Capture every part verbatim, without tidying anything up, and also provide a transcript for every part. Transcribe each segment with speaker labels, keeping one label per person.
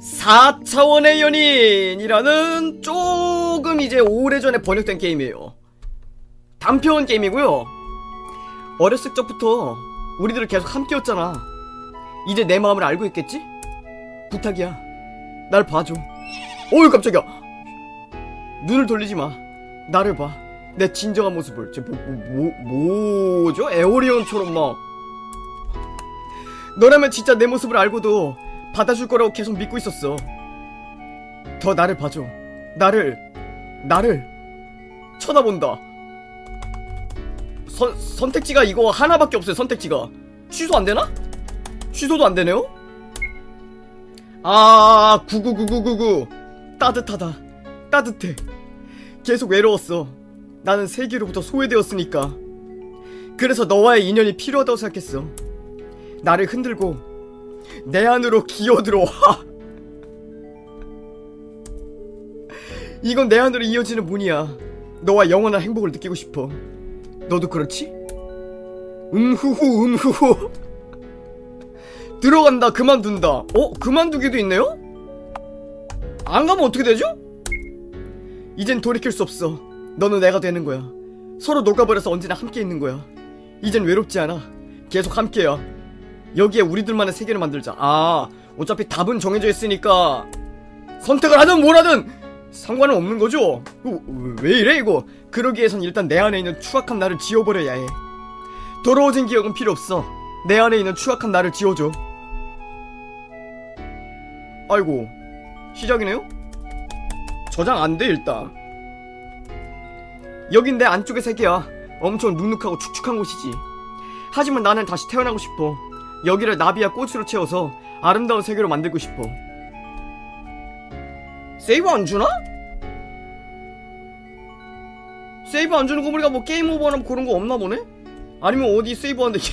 Speaker 1: 사 차원의 연인이라는 조금 이제 오래전에 번역된 게임이에요. 단편 게임이고요. 어렸을 적부터 우리들을 계속 함께였잖아. 이제 내 마음을 알고 있겠지? 부탁이야, 날 봐줘. 어이 깜짝이야. 눈을 돌리지 마. 나를 봐. 내 진정한 모습을. 저 뭐, 뭐, 뭐, 뭐죠? 에오리온처럼 막. 너라면 진짜 내 모습을 알고도 받아줄 거라고 계속 믿고 있었어. 더 나를 봐줘. 나를 나를 쳐다본다. 선, 선택지가 이거 하나밖에 없어요. 선택지가 취소 안되나? 취소도 안되네요? 아 구구구구구구. 따뜻하다. 따뜻해. 계속 외로웠어. 나는 세계로부터 소외되었으니까. 그래서 너와의 인연이 필요하다고 생각했어. 나를 흔들고 내 안으로 기어들어와. 이건 내 안으로 이어지는 문이야. 너와 영원한 행복을 느끼고 싶어. 너도 그렇지? 음후후 음후후. 들어간다. 그만둔다. 어? 그만두기도 있네요? 안 가면 어떻게 되죠? 이젠 돌이킬 수 없어. 너는 내가 되는 거야. 서로 녹아버려서 언제나 함께 있는 거야. 이젠 외롭지 않아. 계속 함께야. 여기에 우리들만의 세계를 만들자. 아, 어차피 답은 정해져 있으니까 선택을 하든 뭐라든 상관은 없는 거죠? 왜 이래 이거? 그러기 위해선 일단 내 안에 있는 추악한 나를 지워버려야 해. 더러워진 기억은 필요 없어. 내 안에 있는 추악한 나를 지워줘. 아이고, 시작이네요? 저장 안 돼 일단. 여긴 내 안쪽의 세계야. 엄청 눅눅하고 축축한 곳이지. 하지만 나는 다시 태어나고 싶어. 여기를 나비와 꽃으로 채워서 아름다운 세계로 만들고 싶어. 세이브 안 주나? 세이브 안 주는 거 보니까 뭐 게임 오버나 그런 거 없나 보네? 아니면 어디 세이브 하는데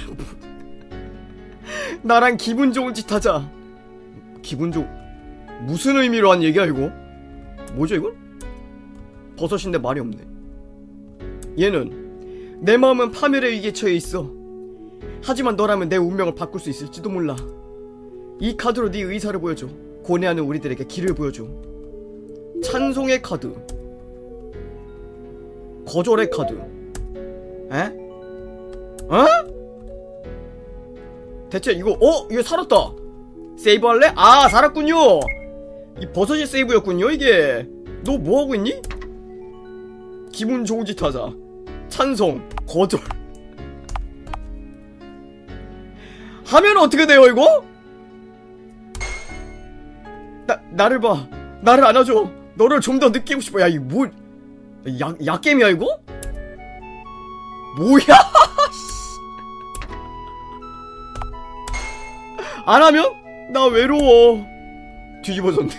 Speaker 1: 나랑 기분 좋은 짓 하자. 기분 좋... 무슨 의미로 한 얘기야 이거? 뭐죠 이건? 버섯인데 말이 없네. 얘는 내 마음은 파멸의 위기에 처해 있어. 하지만 너라면 내 운명을 바꿀 수 있을지도 몰라. 이 카드로 네 의사를 보여줘. 고뇌하는 우리들에게 길을 보여줘. 찬송의 카드, 거절의 카드. 에? 어? 대체 이거 어? 이거 살았다. 세이브 할래? 아 살았군요. 이 버섯이 세이브였군요 이게. 너 뭐하고 있니? 기분 좋은 짓 하자. 찬송, 거절. 하면 어떻게 돼요 이거? 나, 나를 봐. 나를 안아줘. 너를 좀 더 느끼고 싶어. 야 이거 뭐 약, 약겜이야 이거? 뭐야? 안하면? 나 외로워. 뒤집어졌네.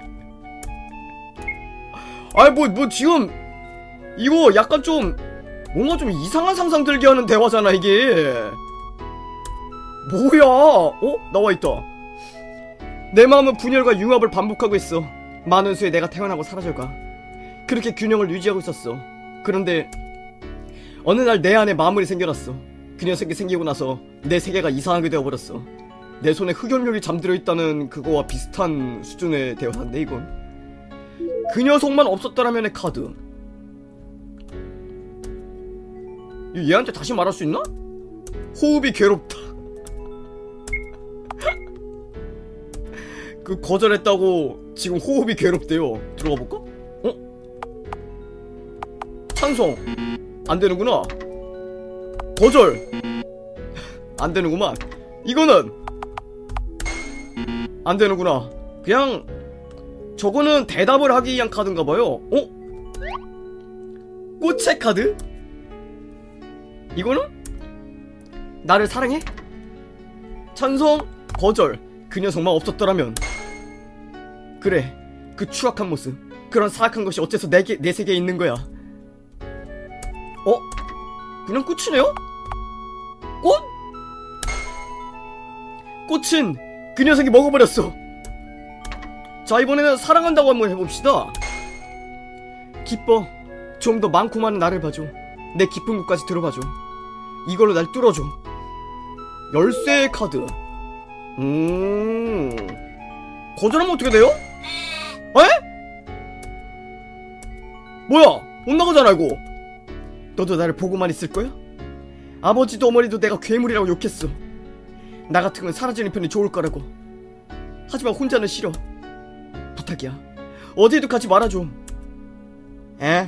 Speaker 1: 아이 뭐 뭐 지금 이거 약간 좀 뭔가 좀 이상한 상상 들게 하는 대화잖아 이게. 뭐야? 어? 나와있다. 내 마음은 분열과 융합을 반복하고 있어. 많은 수에 내가 태어나고 사라져가. 그렇게 균형을 유지하고 있었어. 그런데 어느 날 내 안에 마물이 생겨났어. 그 녀석이 생기고 나서 내 세계가 이상하게 되어버렸어. 내 손에 흑염룡이 잠들어 있다는 그거와 비슷한 수준의 대화인데 이건. 그 녀석만 없었더라면의 카드. 얘한테 다시 말할 수 있나? 호흡이 괴롭다. 그 거절했다고 지금 호흡이 괴롭대요. 들어가 볼까? 어? 찬송 안 되는구나. 거절 안 되는구만. 이거는 안 되는구나. 그냥 저거는 대답을 하기 위한 카드인가봐요. 어? 꽃의 카드? 이거는? 나를 사랑해? 찬송, 거절. 그 녀석만 없었더라면. 그래, 그 추악한 모습, 그런 사악한 것이 어째서 내, 내 세계에 있는 거야. 어? 그냥 꽃이네요? 꽃? 꽃은 그 녀석이 먹어버렸어. 자 이번에는 사랑한다고 한번 해봅시다. 기뻐. 좀 더 많고 많은 나를 봐줘. 내 깊은 곳까지 들어봐줘. 이걸로 날 뚫어줘. 열쇠의 카드. 음 거절하면 어떻게 돼요? 에? 뭐야 못 나가잖아 이거. 너도 나를 보고만 있을 거야? 아버지도 어머니도 내가 괴물이라고 욕했어. 나 같은 건 사라지는 편이 좋을 거라고. 하지만 혼자는 싫어. 부탁이야 어디에도 가지 말아줘. 에?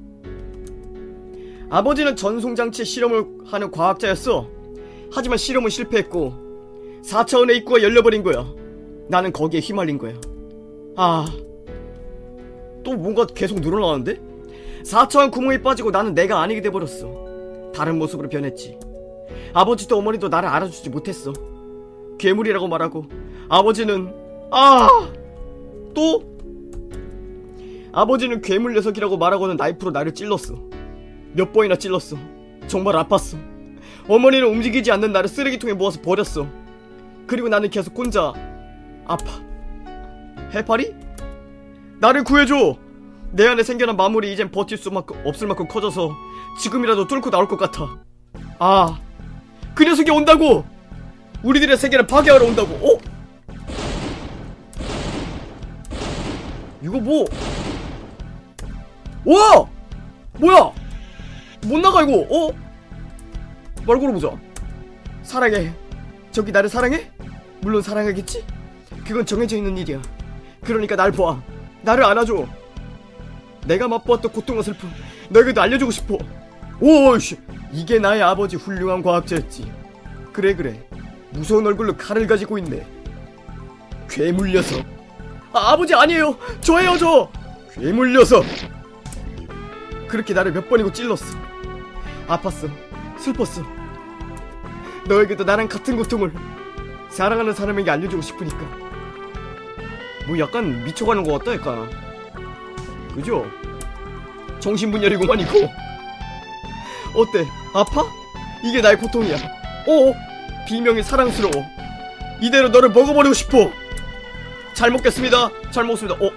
Speaker 1: 아버지는 전송장치에 실험을 하는 과학자였어. 하지만 실험은 실패했고 사 차원의 입구가 열려버린 거야. 나는 거기에 휘말린 거야. 아... 또 뭔가 계속 늘어나는데? 사 차원 구멍에 빠지고 나는 내가 아니게 돼버렸어. 다른 모습으로 변했지. 아버지도 어머니도 나를 알아주지 못했어. 괴물이라고 말하고 아버지는 아... 또? 아버지는 괴물 녀석이라고 말하고는 나이프로 나를 찔렀어. 몇 번이나 찔렀어. 정말 아팠어. 어머니는 움직이지 않는 나를 쓰레기통에 모아서 버렸어. 그리고 나는 계속 혼자 아파. 해파리? 나를 구해줘. 내 안에 생겨난 마물이 이젠 버틸 수 만큼, 없을 만큼 커져서 지금이라도 뚫고 나올 것 같아. 아, 그 녀석이 온다고! 우리들의 세계를 파괴하러 온다고. 어? 이거 뭐? 와! 뭐야? 못 나가 이거. 어? 말 걸어보자. 사랑해. 저기 나를 사랑해? 물론 사랑하겠지? 그건 정해져 있는 일이야. 그러니까 날 봐. 나를 안아줘. 내가 맛보았던 고통과 슬픔 너에게도 알려주고 싶어. 오이씨, 이게 나의 아버지 훌륭한 과학자였지. 그래 그래, 무서운 얼굴로 칼을 가지고 있네. 괴물 녀석. 아, 아버지 아니에요. 저예요 저. 괴물 녀석. 그렇게 나를 몇 번이고 찔렀어. 아팠어. 슬펐어. 너에게도 나랑 같은 고통을 사랑하는 사람에게 알려주고 싶으니까. 뭐 약간 미쳐가는 것 같다 약간. 그죠? 정신분열이구만 이거. 어때? 아파? 이게 나의 고통이야. 어? 비명이 사랑스러워. 이대로 너를 먹어버리고 싶어. 잘 먹겠습니다. 잘 먹습니다. 어?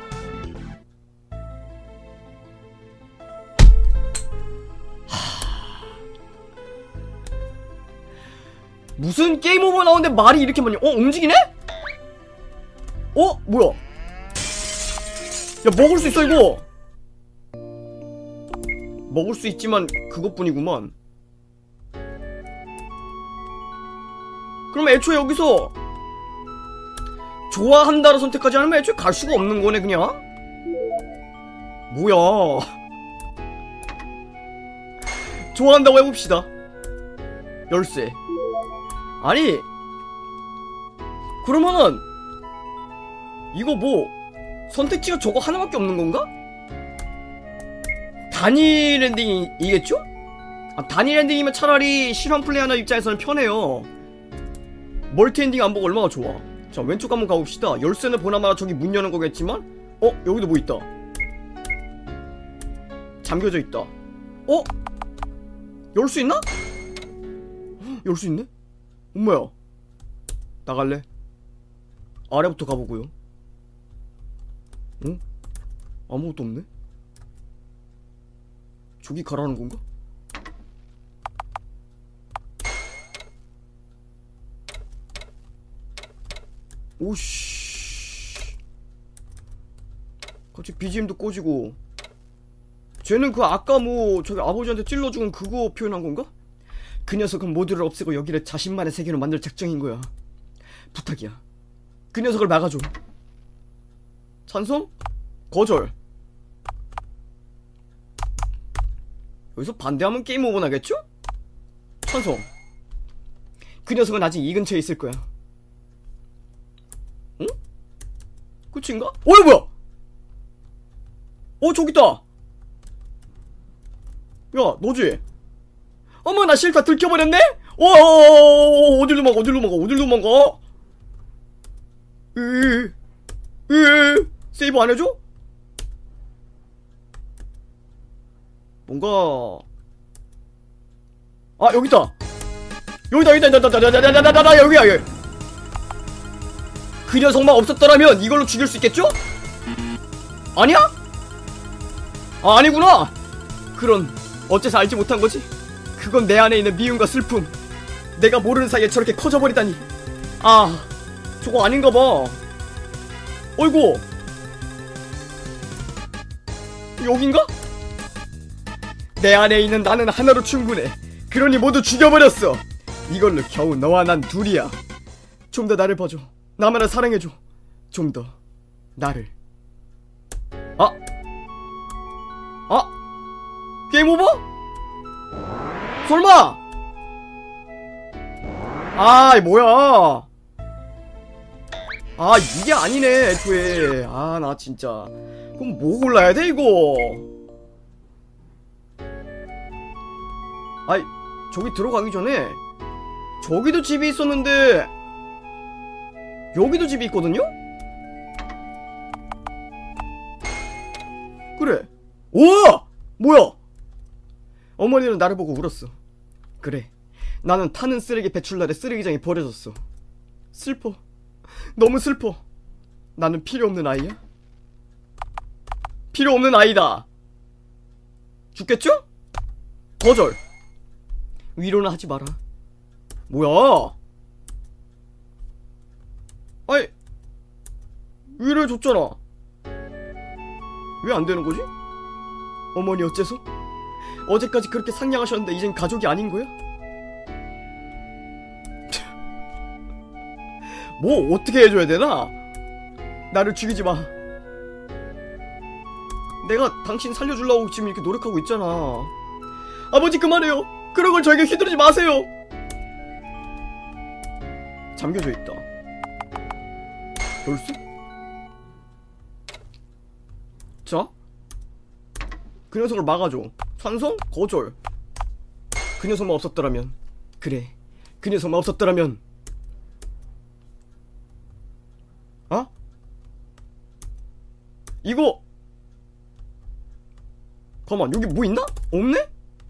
Speaker 1: 무슨 게임 오버 나오는데 말이 이렇게 많이. 어? 움직이네? 어? 뭐야? 야, 먹을 수 있어 이거. 먹을 수 있지만 그것뿐이구만. 그럼 애초에 여기서 좋아한다를 선택하지 않으면 애초에 갈 수가 없는 거네 그냥. 뭐야. 좋아한다고 해봅시다. 열쇠. 아니 그러면은 이거 뭐 선택지가 저거 하나밖에 없는 건가? 단일 엔딩이겠죠? 아, 단일 엔딩이면 차라리 실험 플레이하는 입장에서는 편해요. 멀티 엔딩 안 보고 얼마나 좋아. 자, 왼쪽 한번 가봅시다. 열쇠는 보나마나 저기 문 여는 거겠지만, 어? 여기도 뭐 있다. 잠겨져 있다. 어? 열 수 있나? 열 수 있네? 엄마야. 나갈래? 아래부터 가보고요. 응? 아무것도 없네? 저기 가라는 건가? 오씨. 갑자기 비지엠도 꺼지고. 쟤는 그 아까 뭐 저기 아버지한테 찔러 죽은 그거 표현한 건가? 그 녀석은 모두를 없애고 여기를 자신만의 세계로 만들 작정인 거야. 부탁이야. 그 녀석을 막아줘. 찬성? 거절. 여기서 반대하면 게임 오버 나겠죠? 찬성. 그 녀석은 아직 이 근처에 있을 거야. 응? 끝인가? 어이 뭐야? 어 저기 있다. 야 너지? 어머 나 실타 들켜버렸네? 어어어어 어딜 도망가 어딜 도망가 어딜 도망가? 으으 으으 세이브 안 해줘? 뭔가 아 여기다 여기다 여기다 여기다 여기다 여기다 여기다 여기다 여기야 여기. 그 녀석만 없었더라면 이걸로 죽일 수 있겠죠? 아니야? 아 아니구나. 그런 어째서 알지 못한 거지? 그건 내 안에 있는 미움과 슬픔. 내가 모르는 사이에 저렇게 커져버리다니. 아 저거 아닌가 봐. 어이구, 여긴가? 내 안에 있는 나는 하나로 충분해. 그러니 모두 죽여버렸어. 이걸로 겨우 너와 난 둘이야. 좀 더 나를 봐줘. 나만을 사랑해줘. 좀 더 나를. 아? 아? 게임 오버? 설마? 아, 뭐야? 아, 이게 아니네, 애초에. 아, 나 진짜. 그럼 뭐 골라야 돼, 이거? 아이, 저기 들어가기 전에 저기도 집이 있었는데 여기도 집이 있거든요? 그래. 우와! 뭐야? 어머니는 나를 보고 울었어. 그래, 나는 타는 쓰레기 배출날에 쓰레기장에 버려졌어. 슬퍼. 너무 슬퍼. 나는 필요 없는 아이야? 필요 없는 아이다. 죽겠죠? 거절. 위로는 하지 마라. 뭐야? 아이, 위로해줬잖아. 왜 안되는 거지? 어머니 어째서? 어제까지 그렇게 상냥하셨는데 이젠 가족이 아닌 거야? 뭐 어떻게 해줘야 되나? 나를 죽이지 마. 내가 당신 살려주려고 지금 이렇게 노력하고 있잖아. 아버지 그만해요. 그런 걸 저에게 휘두르지 마세요. 잠겨져 있다. 열쇠? 자, 그 녀석을 막아줘. 찬성? 거절. 그 녀석만 없었더라면. 그래, 그 녀석만 없었더라면. 어? 이거 잠깐만, 여기 뭐 있나? 없네?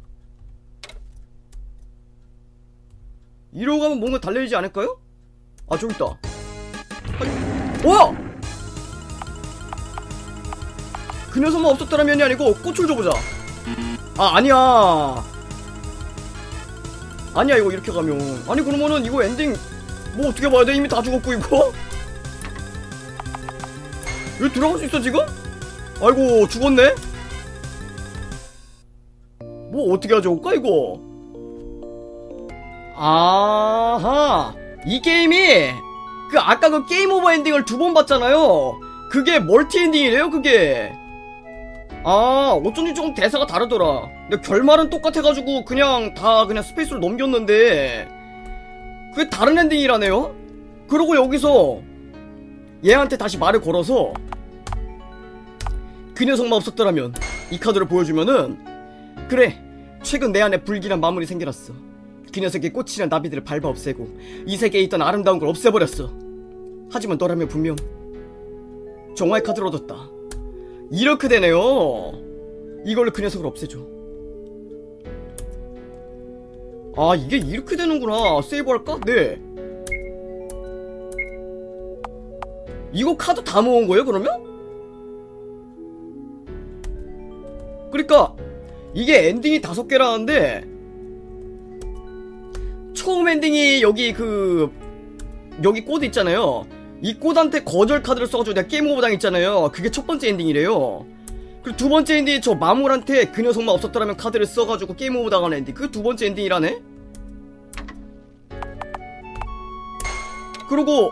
Speaker 1: 이러고 가면 뭔가 달려지지 않을까요? 아, 저기 있다. 아니, 와! 그 녀석만 없었더라면이 아니고 꽃을 줘보자. 아, 아니야. 아니야, 이거 이렇게 가면. 아니, 그러면은 이거 엔딩 뭐 어떻게 봐야 돼? 이미 다 죽었고, 이거? 여기 들어갈 수 있어, 지금? 아이고, 죽었네? 뭐 어떻게 하자올까, 이거? 아하, 이 게임이 그 아까 그 게임 오버 엔딩을 두 번 봤잖아요. 그게 멀티 엔딩이래요, 그게. 아, 어쩐지 조금 대사가 다르더라. 근데 결말은 똑같아가지고 그냥 다 그냥 스페이스로 넘겼는데 그게 다른 엔딩이라네요? 그러고 여기서 얘한테 다시 말을 걸어서 그 녀석만 없었더라면 이 카드를 보여주면은, 그래, 최근 내 안에 불길한 마물이 생겨났어. 그 녀석의 꽃이란 나비들을 밟아 없애고 이 세계에 있던 아름다운 걸 없애버렸어. 하지만 너라면 분명 정화의 카드를 얻었다. 이렇게 되네요. 이걸로 그 녀석을 없애줘. 아, 이게 이렇게 되는구나. 세이브할까? 네. 이거 카드 다 모은 거예요, 그러면? 그러니까 이게 엔딩이 다섯 개라는데 처음 엔딩이 여기 그 여기 꽃 있잖아요. 이 꽃한테 거절 카드를 써가지고 내가 게임 오버 당했잖아요. 그게 첫 번째 엔딩이래요. 그리고 두 번째 엔딩이 저 마물한테 그 녀석만 없었더라면 카드를 써가지고 게임 오버 당하는 엔딩. 그게 두 번째 엔딩이라네. 그리고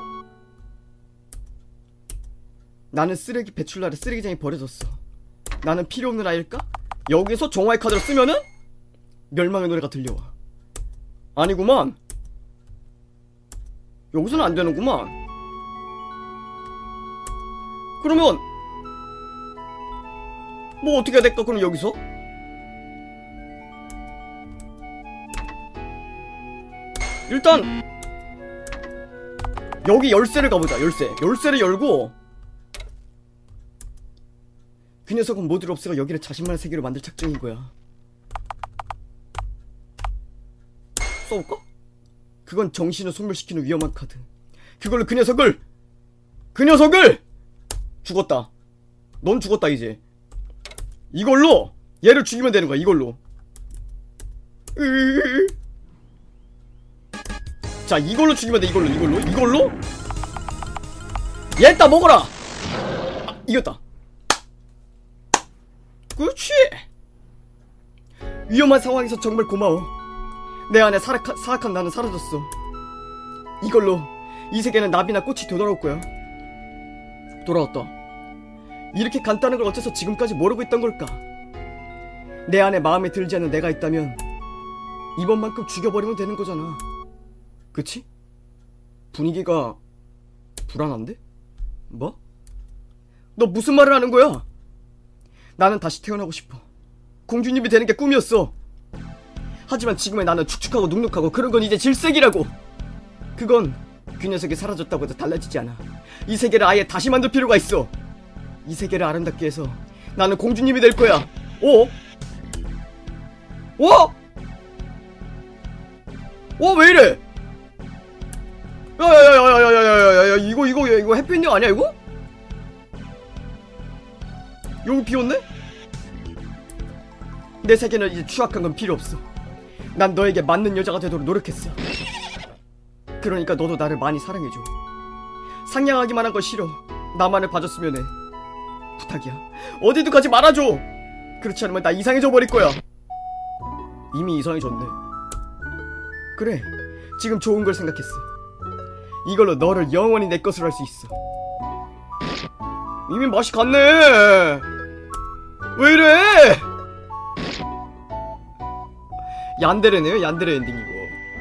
Speaker 1: 나는 쓰레기 배출날에 쓰레기장에 버려졌어. 나는 필요 없는 아이일까? 여기서 정화의 카드를 쓰면은 멸망의 노래가 들려와. 아니구만. 여기서는 안 되는구만. 그러면 뭐 어떻게 해야 될까? 그럼 여기서 일단 여기 열쇠를 가보자. 열쇠 열쇠를 열고 그 녀석은 모두를 없애고 여기를 자신만의 세계로 만들 작정인 거야. 써볼까? 그건 정신을 소멸시키는 위험한 카드. 그걸로 그 녀석을 그 녀석을 죽었다. 넌 죽었다 이제. 이걸로 얘를 죽이면 되는 거야. 이걸로. 으으으으. 자, 이걸로 죽이면 돼. 이걸로 이걸로 이걸로 얘 따 먹어라. 이겼다. 그렇지. 위험한 상황에서 정말 고마워. 내 안에 사악한, 사악한 나는 사라졌어. 이걸로 이 세계는 나비나 꽃이 되돌아올 거야. 돌아왔다. 이렇게 간단한 걸 어째서 지금까지 모르고 있던 걸까? 내 안에 마음에 들지 않는 내가 있다면 이번만큼 죽여버리면 되는 거잖아. 그치? 분위기가 불안한데? 뭐? 너 무슨 말을 하는 거야? 나는 다시 태어나고 싶어. 공주님이 되는 게 꿈이었어. 하지만 지금의 나는 축축하고 눅눅하고 그런 건 이제 질색이라고. 그건 그 녀석이 사라졌다고 해도 달라지지 않아. 이 세계를 아예 다시 만들 필요가 있어. 이 세계를 아름답게 해서 나는 공주님이 될 거야. 어? 어? 어, 왜 이래? 야야야야야야야야야, 이거 이거 이거 해피엔딩 아니야 이거? 여기 비었네? 내 세계는 이제 추악한 건 필요 없어. 난 너에게 맞는 여자가 되도록 노력했어. 그러니까 너도 나를 많이 사랑해줘. 상냥하기만 한 거 싫어. 나만을 봐줬으면 해. 부탁이야. 어디도 가지 말아줘. 그렇지 않으면 나 이상해져 버릴 거야. 이미 이상해졌네. 그래, 지금 좋은 걸 생각했어. 이걸로 너를 영원히 내 것으로 할 수 있어. 이미 맛이 갔네. 왜 이래? 얀데레네요. 얀데레 엔딩 이거.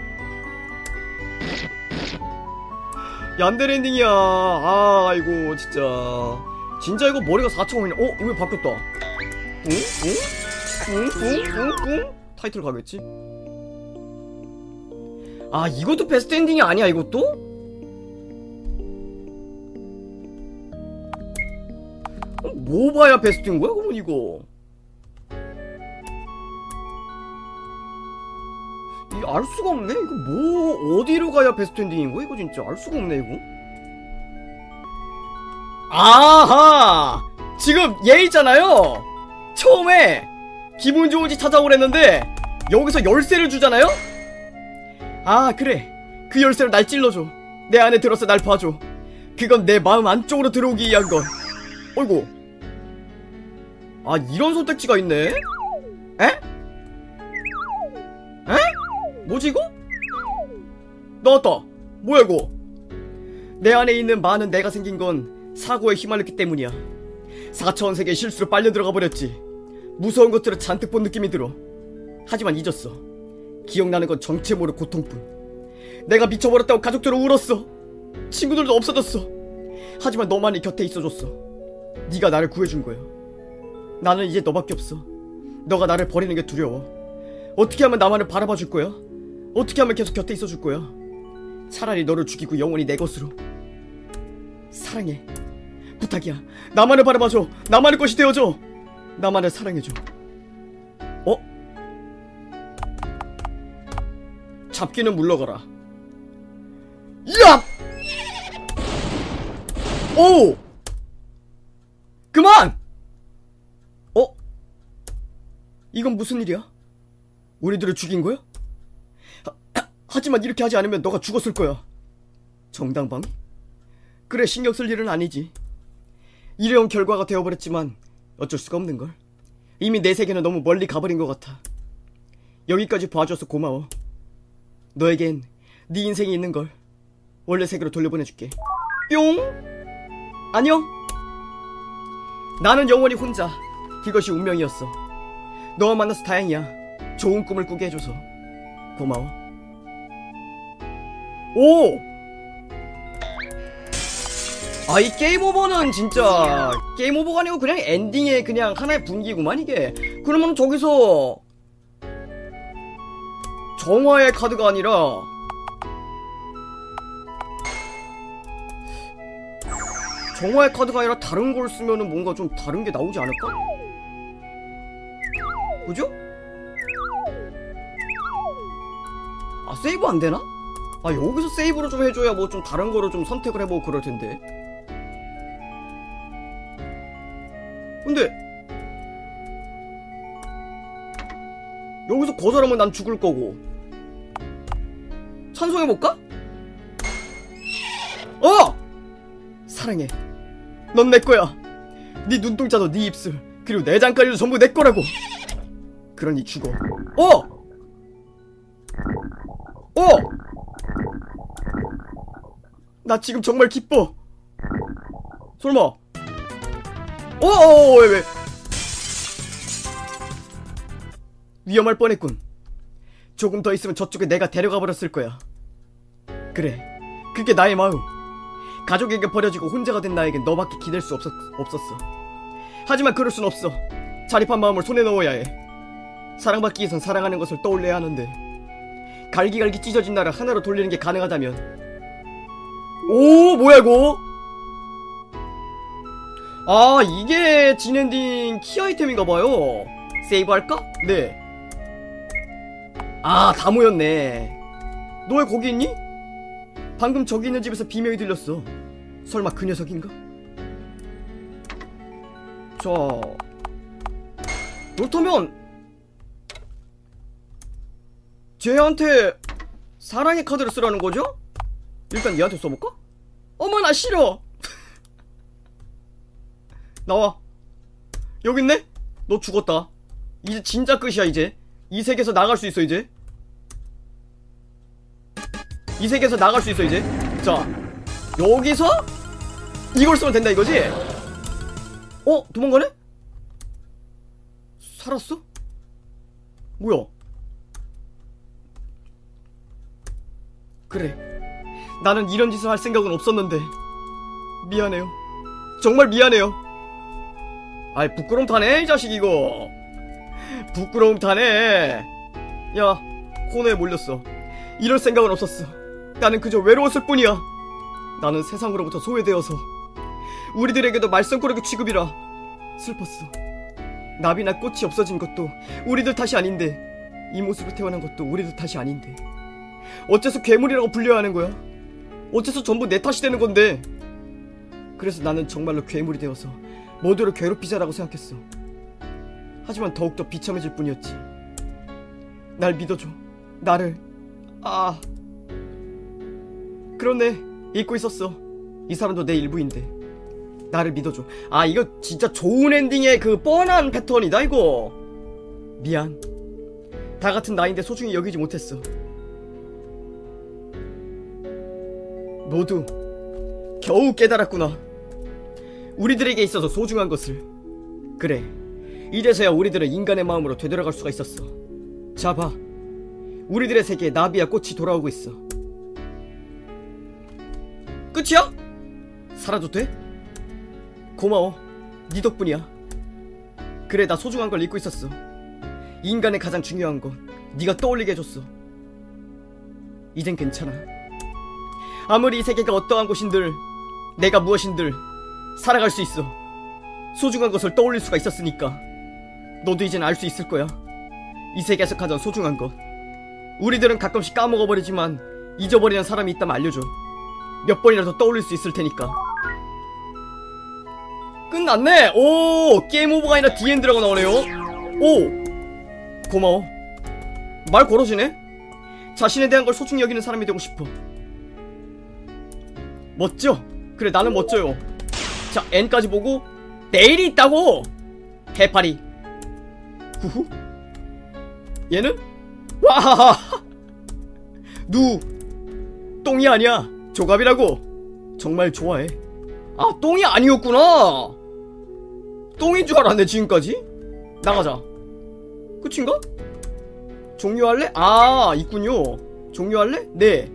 Speaker 1: 얀데레 엔딩이야. 아, 아이고 진짜. 진짜 이거 머리가 사천원이네. 어? 이거 바뀌었다. 응? 응? 응? 응? 응? 응? 타이틀 가겠지? 아, 이것도 베스트 엔딩이 아니야 이것도? 뭐 봐야 베스트인 거야 그러면 이거? 이 알 수가 없네. 이거 뭐 어디로 가야 베스트 엔딩인 거야 이거? 진짜 알 수가 없네 이거. 아하, 지금 얘 있잖아요. 처음에 기분 좋은 집 찾아오랬는데 여기서 열쇠를 주잖아요. 아, 그래, 그 열쇠로 날 찔러줘. 내 안에 들어서 날 봐줘. 그건 내 마음 안쪽으로 들어오기 위한 건. 어이구. 아, 이런 선택지가 있네? 에? 에? 뭐지 이거? 나왔다. 뭐야 이거? 내 안에 있는 많은 내가 생긴 건 사고에 휘말렸기 때문이야. 사차원세계의 실수로 빨려 들어가 버렸지. 무서운 것들을 잔뜩 본 느낌이 들어. 하지만 잊었어. 기억나는 건 정체 모를 고통뿐. 내가 미쳐버렸다고 가족들은 울었어. 친구들도 없어졌어. 하지만 너만이 곁에 있어줬어. 네가 나를 구해준 거야. 나는 이제 너밖에 없어. 너가 나를 버리는 게 두려워. 어떻게 하면 나만을 바라봐 줄 거야? 어떻게 하면 계속 곁에 있어줄 거야? 차라리 너를 죽이고 영원히 내 것으로. 사랑해. 부탁이야. 나만을 바라봐줘. 나만의 것이 되어줘. 나만을 사랑해줘. 어? 잡기는 물러가라. 야! 오! 그만! 어? 이건 무슨 일이야? 우리들을 죽인 거야? 하, 하지만 이렇게 하지 않으면 너가 죽었을 거야. 정당방위? 그래, 신경 쓸 일은 아니지. 이래온 결과가 되어버렸지만 어쩔 수가 없는걸. 이미 내 세계는 너무 멀리 가버린 것 같아. 여기까지 봐줘서 고마워. 너에겐 네 인생이 있는걸. 원래 세계로 돌려보내줄게. 뿅! 안녕? 나는 영원히 혼자. 그것이 운명이었어. 너와 만나서 다행이야. 좋은 꿈을 꾸게 해줘서 고마워. 오! 아, 이 게임 오버는 진짜 게임 오버가 아니고 그냥 엔딩의 그냥 하나의 분위기구만 이게. 그러면 저기서 정화의 카드가 아니라 정화의 카드가 아니라 다른 걸 쓰면은 뭔가 좀 다른 게 나오지 않을까? 그죠? 아, 세이브 안 되나? 아, 여기서 세이브를 좀 해줘야 뭐 좀 다른 거를 좀 선택을 해보고 그럴 텐데. 근데 여기서 거절하면 난 죽을 거고. 찬송해볼까? 어! 사랑해. 넌 내 거야. 네 눈동자도 네 입술 그리고 내장까지도 전부 내 거라고. 그러니 죽어. 어! 어! 나 지금 정말 기뻐. 설마. 어어어 왜 왜? 위험할 뻔했군. 조금 더 있으면 저쪽에 내가 데려가 버렸을 거야. 그래, 그게 나의 마음. 가족에게 버려지고 혼자가 된 나에겐 너밖에 기댈 수 없었, 없었어. 하지만 그럴 순 없어. 자립한 마음을 손에 넣어야 해. 사랑받기 위해선 사랑하는 것을 떠올려야 하는데 갈기갈기 찢어진 나를 하나로 돌리는 게 가능하다면. 오 뭐야 이거. 아 이게 진엔딩 키 아이템인가봐요. 세이브할까? 네. 아 다 모였네. 너 왜 거기 있니? 방금 저기 있는 집에서 비명이 들렸어. 설마 그 녀석인가? 자 그렇다면 쟤한테 사랑의 카드를 쓰라는 거죠? 일단 얘한테 써볼까? 어머 나 싫어. 나와. 여기 있네? 너 죽었다. 이제 진짜 끝이야. 이제 이 세계에서 나갈 수 있어. 이제 이 세계에서 나갈 수 있어. 이제 자 여기서 이걸 쓰면 된다 이거지? 어? 도망가네? 살았어? 뭐야? 그래 나는 이런 짓을 할 생각은 없었는데 미안해요. 정말 미안해요. 아이 부끄러움 타네 이 자식 이거. 부끄러움 타네. 야 코너에 몰렸어. 이럴 생각은 없었어. 나는 그저 외로웠을 뿐이야. 나는 세상으로부터 소외되어서 우리들에게도 말썽꾸러기 취급이라 슬펐어. 나비나 꽃이 없어진 것도 우리들 탓이 아닌데 이 모습으로 태어난 것도 우리들 탓이 아닌데 어째서 괴물이라고 불려야 하는 거야? 어째서 전부 내 탓이 되는 건데? 그래서 나는 정말로 괴물이 되어서 모두를 괴롭히자라고 생각했어. 하지만 더욱더 비참해질 뿐이었지. 날 믿어줘. 나를. 아 그렇네. 잊고 있었어. 이 사람도 내 일부인데 나를 믿어줘. 아 이거 진짜 좋은 엔딩의 그 뻔한 패턴이다 이거. 미안. 다 같은 나인데 소중히 여기지 못했어. 모두 겨우 깨달았구나. 우리들에게 있어서 소중한 것을. 그래 이래서야 우리들은 인간의 마음으로 되돌아갈 수가 있었어. 자 봐. 우리들의 세계에 나비와 꽃이 돌아오고 있어. 끝이야? 살아도 돼? 고마워. 네 덕분이야. 그래 나 소중한 걸 잊고 있었어. 인간의 가장 중요한 건 네가 떠올리게 해줬어. 이젠 괜찮아. 아무리 이 세계가 어떠한 곳인들 내가 무엇인들 살아갈 수 있어. 소중한 것을 떠올릴 수가 있었으니까. 너도 이젠 알 수 있을 거야. 이 세계에서 가장 소중한 것. 우리들은 가끔씩 까먹어버리지만 잊어버리는 사람이 있다면 알려줘. 몇 번이라도 떠올릴 수 있을 테니까. 끝났네. 오 게임 오버가 아니라 디엔드라고 나오네요. 오 고마워. 말 걸어지네. 자신에 대한 걸 소중히 여기는 사람이 되고 싶어. 멋져. 그래 나는 멋져요. 자 N까지 보고 내일이 있다고. 해파리. 후후. 얘는? 와하하. 누 똥이 아니야. 조갑이라고. 정말 좋아해. 아 똥이 아니었구나. 똥인 줄 알았네 지금까지. 나가자. 끝인가? 종료할래? 아 있군요. 종료할래? 네.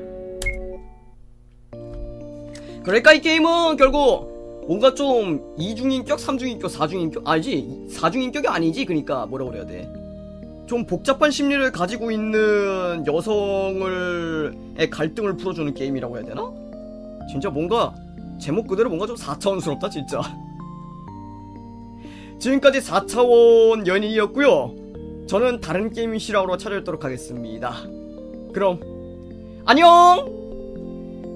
Speaker 1: 그러니까 이 게임은 결국 뭔가 좀 이중인격, 삼중인격, 사중인격 아니지? 사중인격이 아니지. 그러니까 뭐라고 그래야 돼. 좀 복잡한 심리를 가지고 있는 여성을의 갈등을 풀어주는 게임이라고 해야 되나? 진짜 뭔가 제목 그대로 뭔가 좀 사 차원스럽다 진짜. 지금까지 사 차원 연인이었고요. 저는 다른 게임 실화로 찾아뵙도록 하겠습니다. 그럼 안녕!